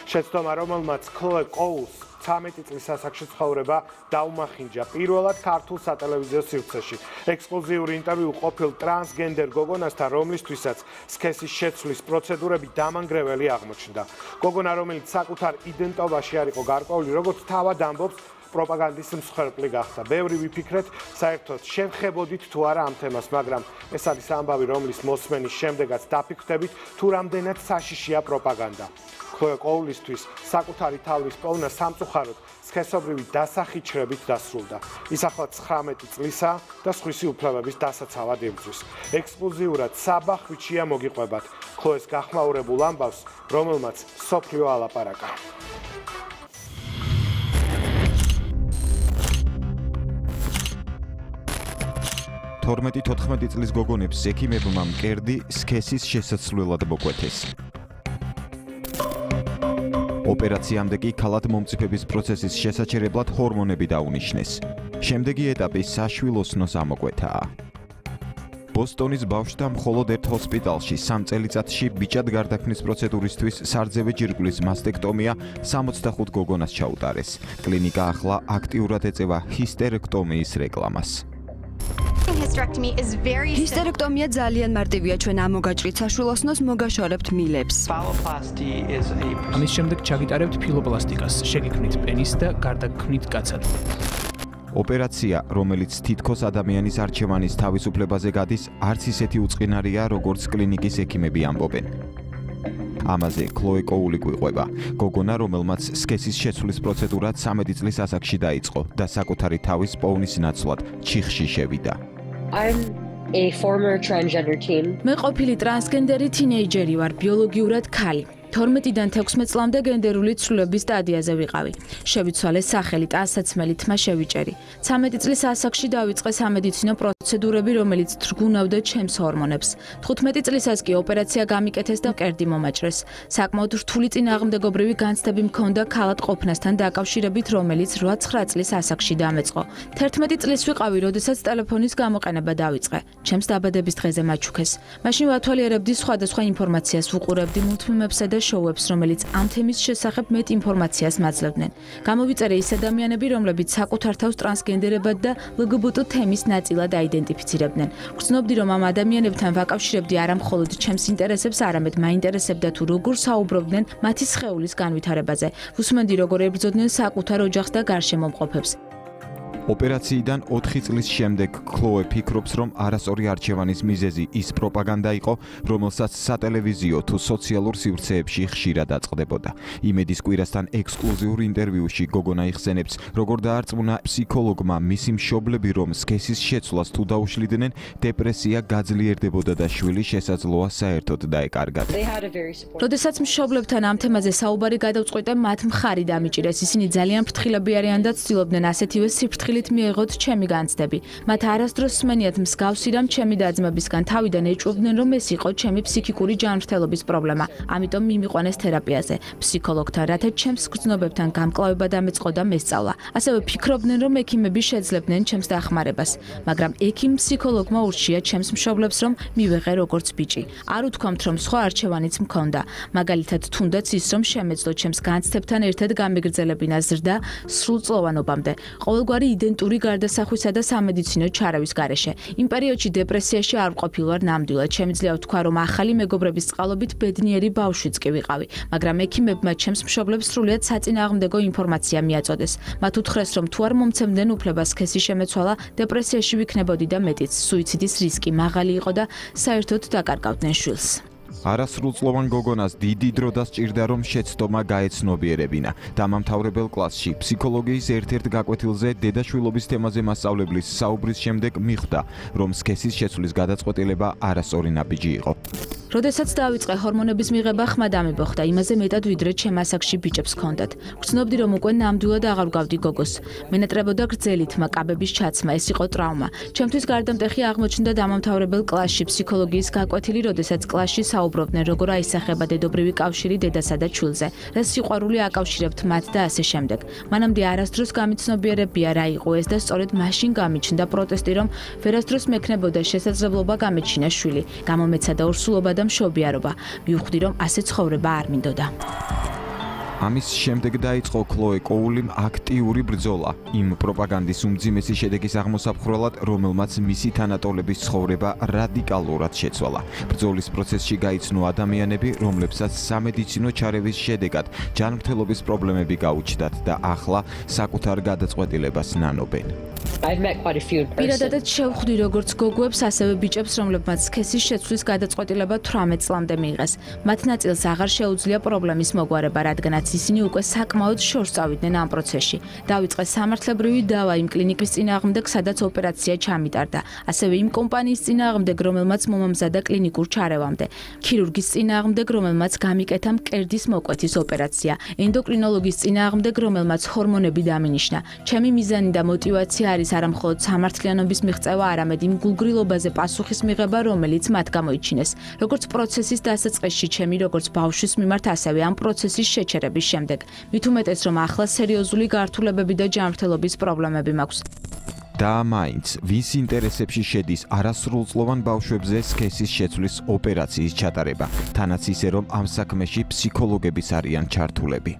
შეცდომა, რომელმაც ქლოე კოულს 13 წლის ასაკში ცხოვრება დაუმახინჯა პირველად ქართულ სატელევიზიო სივრცეში. ექსკლუზიური ინტერვიუ ყოფილ ტრანსგენდერ გოგონასთან, რომლისთვისაც სქესის შეცვლის პროცედურები დამანგრეველი აღმოჩნდა. გოგონა, რომელიც საკუთარ იდენტობაში არ იყო გარკვეული, როგორც თავად ამბობს, პროპაგანდის მსხვერპლი გახდა. ბევრი ვიფიქრეთ, საერთოდ შევხებოდით თუ არა ამ თემას, მაგრამ ეს არის ამბავი, რომლის მოსმენის შემდეგაც დაფიქრდებით, თუ რამდენად საშიშია პროპაგანდა. ქლოე კოულისთვის საკუთარი თავის პოვნა სამწუხაროდ სქესობრივი დასახიჩრებით დასრულდა. ის ახლა 19 წლისა და სხვისი უფლებების დასაცავად იბრძვის. ექსკლუზიურად საბახვიჩია მოგიყვებათ ქლოეს გახმაურებულ ამბავს, რომელმაც სოფლიო ალაპარაკა. 12-14 წლის გოგონებს ექიმებმა მკერდი სქესის შესაცვლელად მოკვეთეს. ოპერაციამდე კი ქალად მომწიფების პროცესის შესაჩერებლად ჰორმონები დაუნიშნეს. შემდეგი ეტაპი საშვილოსნოს ამოკვეთაა. ბოსტონის ბავშვთა მხოლოდ ერთ ჰოსპიტალში 3 წელიწადში ბიჭად გარდაქმნის პროცედურისთვის სარძევე ჯირკვლის მასტექტომია 65 გოგონას ჩაუტარეს. კლინიკა ახლა აქტიურად ეწევა ჰისტერექტომიის რეკლამას. ჰისტერექტომია ძალიან მარტივია, ჩვენ ამოგაჭრით საშვილოსნოს, მოგაშორებთ მილებს. ამის შემდეგ ჩაგიტარებთ ფილოპლასტიკას, შეგიქმნით პენის და გარდაგქმნით კაცად. ოპერაცია, რომელიც თითქოს ადამიანის არჩევანის თავისუფლებაზე გადის, არც ისეთი უწყინარია, როგორც კლინიკის ექიმები ამბობენ. ამაზე ქლოე კოული გვიყვება. გოგონა, რომელმაც სქესის შეცვლის პროცედურა 13 წლის ასაკში დაიწყო და საკუთარი თავის პოვნის ნაცვლად ჩიხში შევიდა. მე ყოფილი ტრანსგენდერი თინეიჯერი ვარ, ბიოლოგიურად ქალი. 12-დან 16 წლამდე გენდერული ცვლილების სტადიაზე ვიყავი. შევიცვალე სახელი, ტანსაცმელი, თმა შევიჭერი. 13 წლის ასაკში დავიწყე სამედიცინო პროცედურები, რომელიც თრგუნავდა ჩემს ჰორმონებს. 15 წლისას კი ოპერაცია გამიკეთეს და მკერდი მომაჭრეს. საკმაოდ რთული წინააღმდეგობრივი განცდები მქონდა ქალად ყოფნასთან დაკავშირებით, რომელიც 8-9 წლის ასაკში დამეწყო. 11 წლის ვიყავი, როდესაც ტელეფონის გამოყენება დავიწყე. ჩემს დაბადების დღეზე მაჩუქეს. მაშინ ვათვალიერებდი სხვადასხვა ინფორმაციას, ვუყურებდი მულტფილმებსა და შოუებს, რომელიც ამ თემის შესახებ მეტ ინფორმაციას მაძლევდნენ. გამოვიწერე ის ადამიანები, რომლებიც საკუთარ თავს ტრანსგენდერებად და ლგბტ თემის ნაწილად აიდენტიფიცირებდნენ. ვგრძნობდი, რომ ამ ადამიანებთან ვაკავშირებდი არა მხოლოდ ჩემს ინტერესებს, არამედ მაინტერესებდა თუ როგორ საუბრობდნენ მათი სხეულის განვითარებაზე. ვუსმენდი, როგორ ებრძოდნენ საკუთარ ოჯახს და გარშემომყოფებს. ოპერაციიდან 4 წლის შემდეგ ქლოე ფიქრობს, რომ არასწორი არჩევანის მიზეზი ის პროპაგანდა იყო, რომელსაც სატელევიზიო თუ სოციალურ სივრცეებში ხშირად აწყდებოდა. იმედის კვირასთან ექსკლუზიურ ინტერვიუში გოგონა იხსენებს, როგორ დაარწმუნა ფსიქოლოგმა მისი მშობლები, რომ სქესის შეცვლას თუ დაუშლიდნენ, დეპრესია გაძლიერდებოდა და შვილი შესაძლოა საერთოდ დაეკარგათ. როდესაც მშობლებთან ამ თემაზე საუბარი გადავწყვიტე, მათ მხარი დამიჭირეს. ისინი ძალიან ფრთხილები არიან და ცდილობდნენ ასეთივე სიფრთხილით მიეღოთ ჩემი განცდები. მათ არასდროს სმენიათ მსგავსი რამ ჩემი და-ძმებისგან, თავიდან ეჭვობდნენ, რომ ეს იყო ჩემი ფსიქიკური ჯანმრთელობის პრობლემა. ამიტომ მიმიყვანეს თერაპიაზე, ფსიქოლოგთან, რათა ჩემს გრძნობებთან გამკლავება დამეწყო და მესწავლა. ასევე ფიქრობდნენ, რომ ექიმები შეძლებდნენ ჩემს დახმარებას, მაგრამ ექიმ ფსიქოლოგმა ურჩია ჩემს მშობლებს, რომ მივეღე როგორც ბიჭი. არ უთქვამთ, რომ სხვა არჩევანიც მქონდა. მაგალითად, თუნდაც ის, რომ შემეძლო ჩემს განცდებთან ერთად გამეგრძელებინა ზრდა სრულწლოვანობამდე. ყოველგვარი იდენტური გარდასახვისა და სამედიცინო ჩარევის გარეშე. იმ პერიოდში დეპრესიაში არ ვყოფილ ვარ ნამდვილად. შემიძლია ვთქვა, რომ ახალი მეგობრების წყალობით ბედნიერი ბავშვიც კი ვიყავი, მაგრამ ექიმებმა ჩემს მშობლებს სრულიად საწინააღმდეგო ინფორმაცია მიაწოდეს. მათ უთხრეს, რომ თუ არ მომცემდნენ უფლებას სქესის შემეცვალა, დეპრესიაში ვიქნებოდი და მეტიც, სუიციდის რისკი მაღალი იყო და საერთოდ დაკარგავდნენ შვილს. არასრულწლოვან გოგონას დიდი დრო დასჭირდა, რომ შეცდომა გაეცნობიერებინა. დამამთავრებელ კლასში ფსიქოლოგიის ერთ-ერთ გაკვეთილზე დედაშვილობის თემაზე მასწავლებლის საუბრის შემდეგ მიხვდა, რომ სქესის შეცვლის გადაწყვეტილება არასწორი ნაბიჯი იყო. როდესაც დავიწყე ჰორმონების მიღება, ხმა დამიბოხდა, იმაზე მეტად ვიდრე ჩემ ასაკში ბიჭებს ჰქონდათ. ვგრძნობდი, რომ უკვე ნამდვილად აღარ ვგავდი გოგოს. მენატრებოდა გრძელი თმა, კაბების ჩაცმა, ეს იყო ტრავმა. ჩემთვის გარდამტეხი აღმოჩნდა დამამთავრებელ კლასში ფსიქოლოგიის გაკვეთილი, როდესაც კლასში საუბრობდნენ, როგორ აისახება დედობრივი კავშირი დედასა და ჩვილზე, რა სიყვარული აკავშირებთ მათ და ასე შემდეგ. მანამდე არასდროს გამიცნობიერებია რა იყო ეს და სწორედ მაშინ გამიჩნდა პროტესტი, რომ ვერასდროს მექნებოდა შესაძლებლობა გამეჩინა შვილი. გამომეცადა ორსულობა და მშობიარობა. მივხვდი, რომ ასე ცხოვრება არ მინდოდა. ამის შემდეგ დაიწყო ქლოე კოულიმ აქტიური ბრძოლა იმ პროპაგანდის უმძიმესი შედეგის აღმოსაფხრელად, რომელმაც მისი თანატოლების ცხოვრება რადიკალურად შეცვალა. ბრძოლის პროცესში გაიცნო ადამიანები, რომლებსაც სამედიცინო ჩარევის შედეგად ჯანმრთელობის პრობლემები გაუჩნდათ და ახლა საკუთარ გადაწყვეტილებას ნანობენ. პირადადად შევხვდი როგორც გოგოებს, ასევე ბიჭებს, რომლებმაც სქესის შეცვლის გადაწყვეტილება 18 წლამდე მიიღეს. მათ ნაწილს აღარ შეუძლია პრობლემის მოგვარება, რადგანაც ისინი უკვე საკმაოდ შორს წავიდნენ ამ პროცესში. დაიწყეს სამართლებრივი დავა იმ კლინიკის წინააღმდეგ, სადაც ოპერაცია ჩამიტარდა, ასევე იმ კომპანიის წინააღმდეგ, რომელმაც მომამზადა კლინიკურ ჩარევამდე, ქირურგის წინააღმდეგ, რომელმაც გამიკეთა მკერდის მოკვეთის ოპერაცია, ენდოკრინოლოგის წინააღმდეგ, რომელმაც ჰორმონები დამინიშნა. ჩემი მიზანი და მოტივაცია არის არა მხოლოდ სამართლიანობის მიღწევა, არამედ იმ გულგრილობაზე პასუხის მიღება, რომელიც მათ გამოიჩინეს, როგორც პროცესის დასაწყისში ჩემი როგორც ბავშვის მიმართ, ასევე ამ პროცესის შეჩერების შემდეგ. მით უმეტეს, რომ ახლა სერიოზული გართულებები და ჯანმრთელობის პრობლემები მაქვს. და მაინც, ვის ინტერესებში შედის არასრულწლოვან ბავშვებზე სქესის შეცვლის ოპერაციის ჩატარება, თანაც ისე, რომ ამ საქმეში ფსიქოლოგებიც არიან ჩართულები.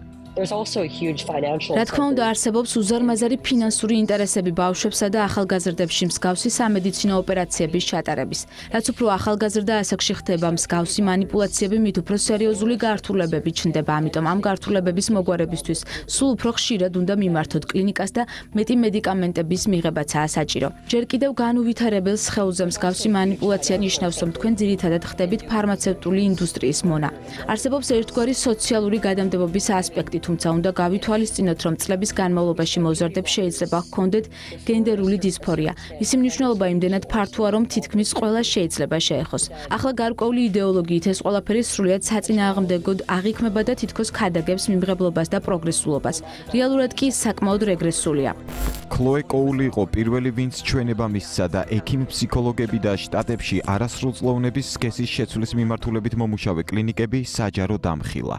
რა თქმა უნდა, არსებობს უზარმაზარი ფინანსური ინტერესები ბავშვებსა და ახალგაზრდებში მსგავსი სამედიცინო ოპერაციების ჩატარების. რაც უფრო ახალგაზრდა ასაკში ხდება მსგავსი манипуляციები, მით უფრო სერიოზული გართულებები ჩნდება. ამიტომ ამ გართულებების მოგვარებისთვის სულ უფრო ხშირად უნდა მიმართოთ კლინიკას და მეტი მედიკამენტების მიღებაცაა საჭირო. ჯერ კიდევ განუვითარებელ სხეულზე მსგავსი манипуляცია ნიშნავს, რომ თქვენ ძირითადად ხდებით ფარმაცევტული ინდუსტრიის მონა. არსებობს ერთგვარი სოციალური გადამდებობის ასპექტი, თუმცა უნდა გავითვალისწინოთ, რომ წლების განმავლობაში მოზარდებს შეიძლება ჰქონდეთ გენდერული დისფორია. მისი მნიშვნელობა იმდენად ფართოა, რომ თითქმის ყველა შეიძლება შეეხოს. ახლა გარკვეული იდეოლოგიით ეს ყველაფერი სრულიად საწინააღმდეგოდ აღიქმება და თითქოს ქადაგებს მიმღებლობას და პროგრესულობას. რეალურად კი საკმაოდ რეგრესულია. ქლოე კოული იყო პირველი, ვინც ჩვენება მისცა და ექიმ-ფსიქოლოგები და შტატებში არასრულწლოვნების სქესის შეცვლის მიმართულებით მომუშავე კლინიკები საჯარო დამხილა.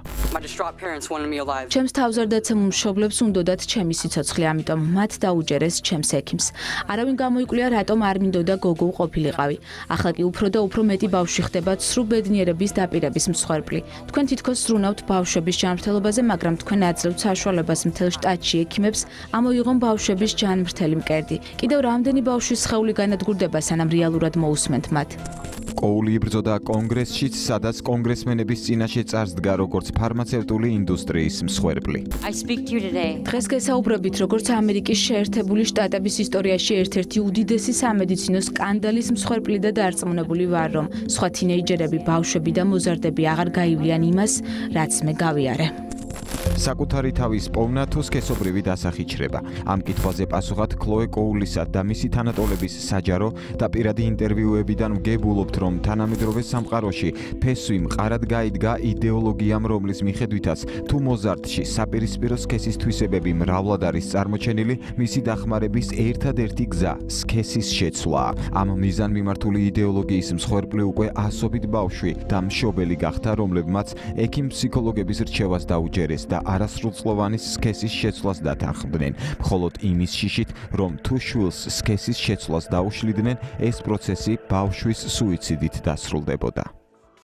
ჩემს თავზარდაცემულ მშობლებს უნდოდათ ჩემი სიცოცხლე, ამიტომ მათ დაუჯერეს ჩემს ექიმს. არავინ გამოიკვლია, რატომ არ მინდოდა გოგო ყოფილიყავი. ახლა კი უფრო და უფრო მეტი ბავშვი ხდება ცრუ ბედნიერების დაპირების მსხვერპლი. თქვენ თითქოს ზრუნავთ ბავშვების ჯანმრთელობაზე, მაგრამ თქვენ აძლევთ საშუალებას მთელ შტატში ექიმებს ამოიღონ ბავშვების ჯანმრთელი მკერდი. კიდევ რამდენი ბავშვის სხეული განადგურდება, სანამ რეალურად მოусმენთ მათ. კოული იბრძოდა კონგრესშიც, სადაც კონგრესმენების წინაშე წარსდგა როგორც ფარმაცევტული ინდუსტრიის მსხვერპლი. დღეს გესაუბრებით, როგორც ამერიკის შეერთებული შტატების ისტორიაში ერთ-ერთი უდიდესი სამედიცინო სკანდალის მსხვერპლი და დარწმუნებული ვარ, რომ სხვა თინეიჯერები, ბავშვები და მოზარდები აღარ გაივლიან იმას, რაც მე გავიარე. საკუთარი თავის პოვნა თუ სქესობრივი დასახიჩრება. ამ კითხვაზე პასუხად ქლოე კოულისა და მისი თანატოლების საჯარო და პირადი ინტერვიუებიდან ვგებულობთ, რომ თანამედროვე სამყაროში ფესვი მყარად გაიდგა იდეოლოგიამ, რომლის მიხედვითაც თუ მოზარდში საპირისპირო სქესის თვისებები მრავლად არის წარმოჩენილი, მისი დახმარების ერთადერთი გზა სქესის შეცვლაა. ამ მიზანმიმართული იდეოლოგიის მსხვერპლი უკვე ასობით ბავშვი და მშობელი გახდა, რომლებმაც ექიმ-ფსიქოლოგების რჩევას დაუჯერეს და არასრულწლოვანი სქესის შეცვლას დათანხმდნენ, მხოლოდ იმის შიშით, რომ თუ შვილს სქესის შეცვლას დაუშლიდნენ, ეს პროცესი ბავშვის სუიციდით დასრულდებოდა.